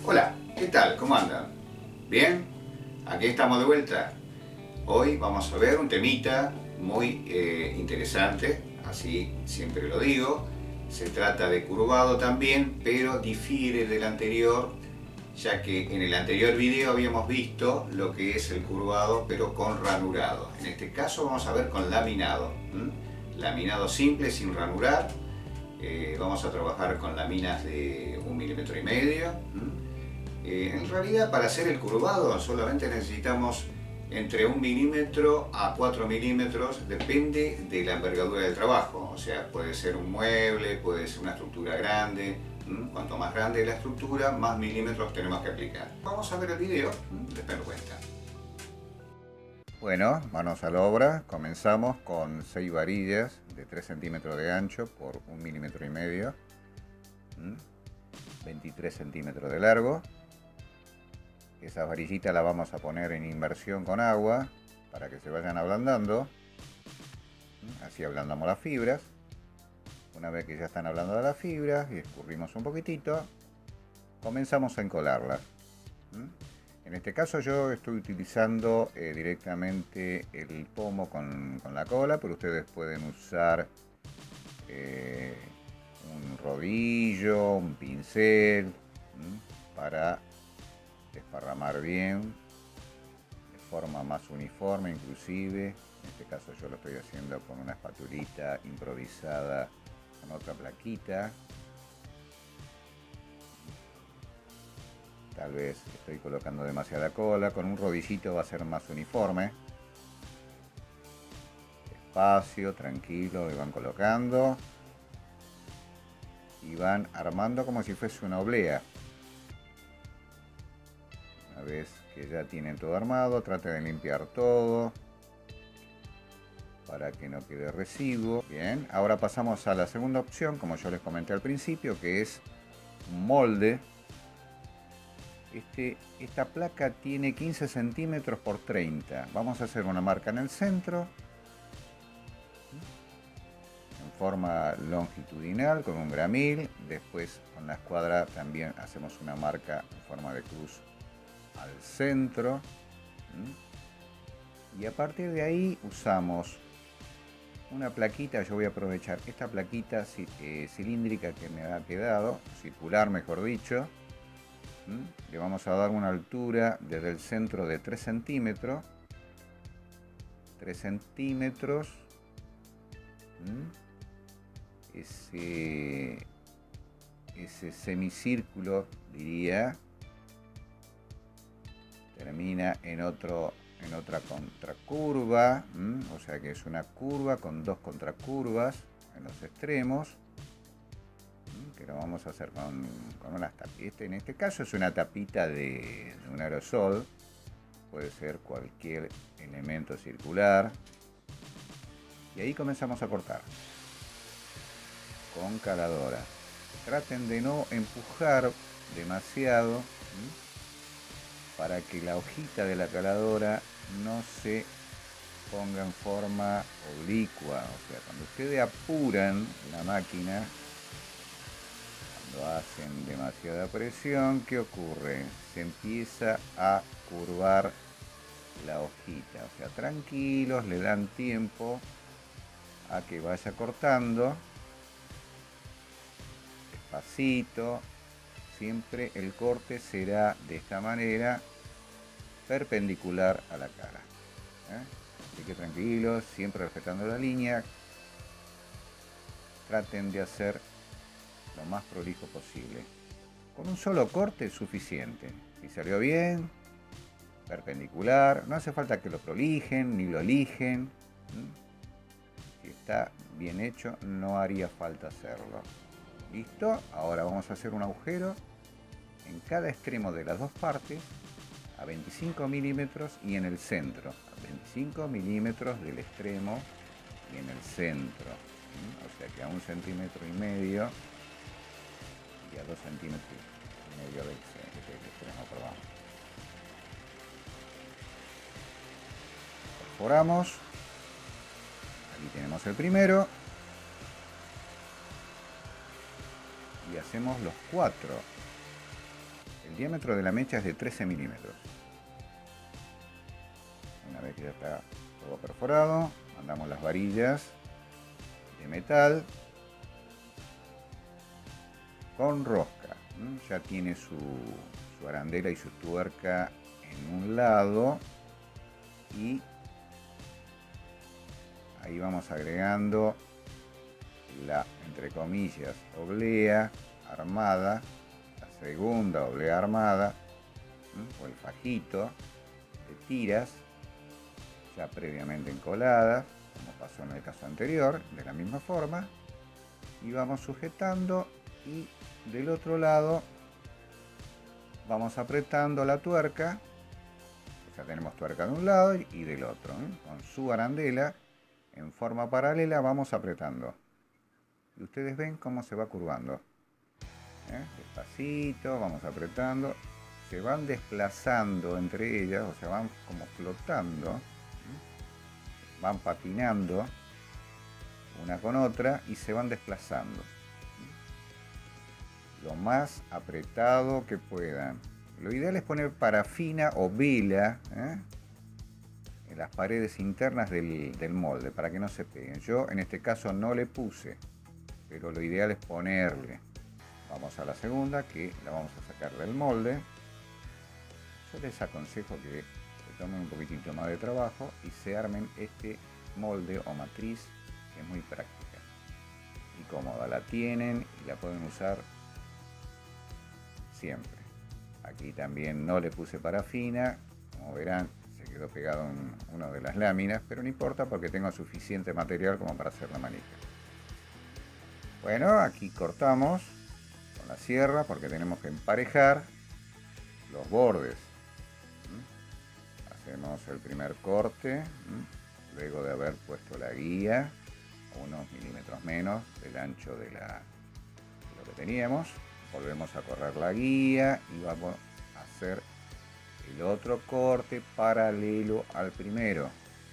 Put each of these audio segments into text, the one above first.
Hola, ¿qué tal? ¿Cómo andan? ¿Bien? Aquí estamos de vuelta. Hoy vamos a ver un temita muy interesante, así siempre lo digo. Se trata de curvado también, pero difiere del anterior, ya que en el anterior video habíamos visto lo que es el curvado, pero con ranurado. En este caso vamos a ver con laminado. Laminado simple, sin ranurar. Vamos a trabajar con láminas de 1,5 mm. En realidad, para hacer el curvado solamente necesitamos entre 1 milímetro a 4 milímetros, depende de la envergadura del trabajo. O sea, puede ser un mueble, puede ser una estructura grande. Cuanto más grande es la estructura, más milímetros tenemos que aplicar. Vamos a ver el video, después lo cuenta. Bueno, manos a la obra. Comenzamos con 6 varillas de 3 centímetros de ancho por 1,5 milímetros, 23 centímetros de largo. Esas varillitas las vamos a poner en inmersión con agua para que se vayan ablandando. Así ablandamos las fibras. Una vez que ya están ablandadas las fibras y escurrimos un poquitito, comenzamos a encolarlas. En este caso yo estoy utilizando directamente el pomo con la cola, pero ustedes pueden usar un rodillo, un pincel, para desparramar bien, de forma más uniforme inclusive. En este caso yo lo estoy haciendo con una espatulita improvisada con otra plaquita. Tal vez estoy colocando demasiada cola, con un rodillito va a ser más uniforme. Despacio, tranquilo, le van colocando y van armando como si fuese una oblea. Una vez que ya tienen todo armado, traten de limpiar todo para que no quede residuo. Bien, ahora pasamos a la segunda opción, como yo les comenté al principio, que es un molde. Esta placa tiene 15 centímetros por 30. Vamos a hacer una marca en el centro, en forma longitudinal con un gramil. Después con la escuadra también hacemos una marca en forma de cruz al centro. Y a partir de ahí usamos una plaquita. Yo voy a aprovechar esta plaquita cilíndrica que me ha quedado, circular mejor dicho. Le vamos a dar una altura desde el centro de 3 centímetros. 3 centímetros. Ese semicírculo, diría, termina en otra contracurva. O sea que es una curva con dos contracurvas en los extremos, que lo vamos a hacer con unas tapitas. En este caso es una tapita de un aerosol, puede ser cualquier elemento circular, y ahí comenzamos a cortar con caladora. Traten de no empujar demasiado para que la hojita de la caladora no se ponga en forma oblicua. O sea, cuando ustedes apuran la máquina, cuando hacen demasiada presión, ¿qué ocurre? Se empieza a curvar la hojita. O sea, tranquilos, le dan tiempo a que vaya cortando despacito. Siempre el corte será de esta manera, perpendicular a la cara. Así que tranquilos, siempre respetando la línea. Traten de hacer lo más prolijo posible. Con un solo corte es suficiente. Si salió bien, perpendicular, no hace falta que lo prolijen ni lo lijen. Si está bien hecho, no haría falta hacerlo. Listo, ahora vamos a hacer un agujero en cada extremo de las dos partes a 25 milímetros y en el centro, a 25 milímetros del extremo y en el centro. O sea que a 1,5 centímetros y a 2,5 centímetros del extremo, perdón. Perforamos. Aquí tenemos el primero. Y hacemos los 4. El El diámetro de la mecha es de 13 milímetros. Una vez que ya está todo perforado, mandamos las varillas de metal con rosca. Ya tiene su arandela y su tuerca en un lado y ahí vamos agregando la, entre comillas, oblea armada, la segunda oblea armada, o el fajito de tiras ya previamente encoladas, como pasó en el caso anterior, de la misma forma, y vamos sujetando, y del otro lado vamos apretando la tuerca. Ya tenemos tuerca de un lado y del otro, con su arandela en forma paralela vamos apretando, y ustedes ven cómo se va curvando, despacito vamos apretando, se van desplazando entre ellas, o sea, van como flotando, van patinando una con otra y se van desplazando lo más apretado que puedan. Lo ideal es poner parafina o vela en las paredes internas del molde para que no se peguen. Yo en este caso no le puse, pero lo ideal es ponerle. Vamos a la segunda, que la vamos a sacar del molde. Yo les aconsejo que se tomen un poquitito más de trabajo y se armen este molde o matriz, que es muy práctica y cómoda. La tienen y la pueden usar siempre. Aquí también no le puse parafina, como verán se quedó pegado en una de las láminas, pero no importa porque tengo suficiente material como para hacer la manija. Bueno, aquí cortamos con la sierra porque tenemos que emparejar los bordes. Hacemos el primer corte, luego de haber puesto la guía unos milímetros menos del ancho de lo que teníamos. Volvemos a correr la guía y vamos a hacer el otro corte paralelo al primero.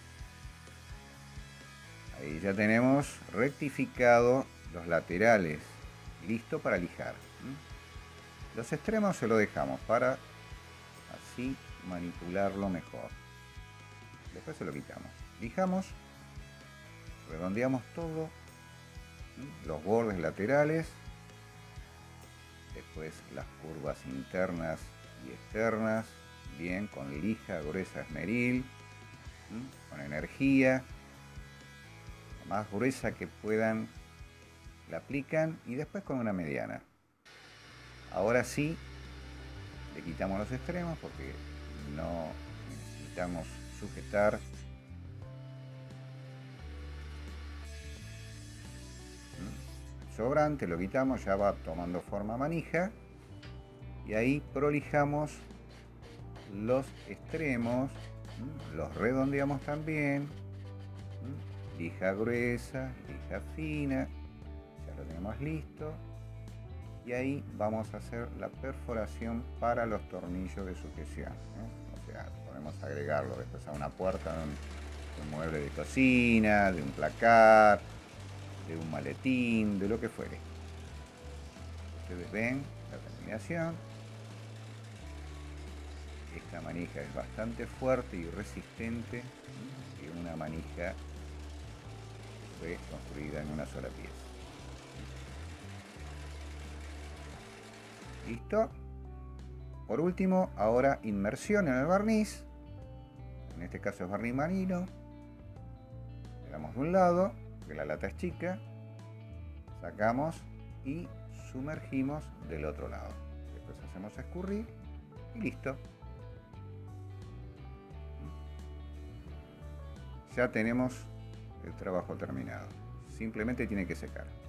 Ahí ya tenemos rectificado los laterales, listo para lijar. Los extremos se lo dejamos para así manipularlo mejor. Después se lo quitamos. Lijamos, redondeamos todo, los bordes laterales, después las curvas internas y externas, bien, con lija gruesa esmeril, con energía, la más gruesa que puedan la aplican y después con una mediana. Ahora sí, le quitamos los extremos porque no necesitamos sujetar. El sobrante lo quitamos, ya va tomando forma manija y ahí prolijamos los extremos, los redondeamos también, lija gruesa, lija fina, ya lo tenemos listo. Y ahí vamos a hacer la perforación para los tornillos de sujeción, o sea, podemos agregarlo después a una puerta de un mueble de cocina, de un placar, de un maletín, de lo que fuere. Ustedes ven la terminación. Esta manija es bastante fuerte y resistente, y una manija que fue construida en una sola pieza. Listo. Por último, ahora inmersión en el barniz. En este caso es barniz marino. Le damos de un lado, porque la lata es chica. Sacamos y sumergimos del otro lado. Después hacemos escurrir y listo. Ya tenemos el trabajo terminado. Simplemente tiene que secar.